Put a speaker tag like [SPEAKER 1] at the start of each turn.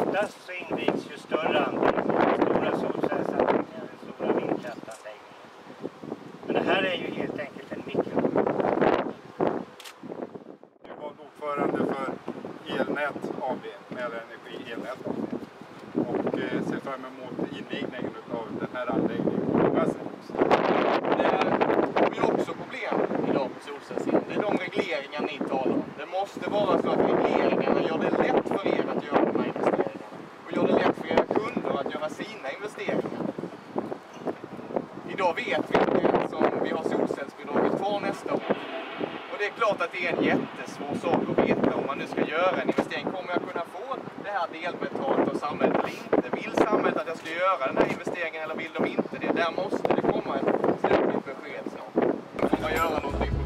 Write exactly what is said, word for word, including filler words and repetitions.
[SPEAKER 1] oftast så invigs ju större anläggningar, stora solcellsanläggningar, stora vindkraftanläggningar. Men det här är ju helt enkelt en mikroproduktion.
[SPEAKER 2] Jag var ordförande för elnät A B, Mälarenergi elnät A B. Och eh, ser fram emot invigningen av den här anläggningen på Västerås.
[SPEAKER 3] Det har vi också problem idag på solcellssidan. Det är de regleringar ni talar om. Det måste vara så att regleringarna gör det lätt för er att göra de här investeringarna. Och gör det lätt för era kunder att göra sina investeringar. Idag vet vi inte som vi har solcellsbidraget kvar nästa år. Och det är klart att det är en jättesvår sak att veta om man nu ska göra en investering. Kommer jag kunna få det här delbetalt av samhället eller inte? Vill samhället att jag ska göra den här investeringen eller vill de inte det? Där måste det komma ett slutligt besked snart. Man får göra någonting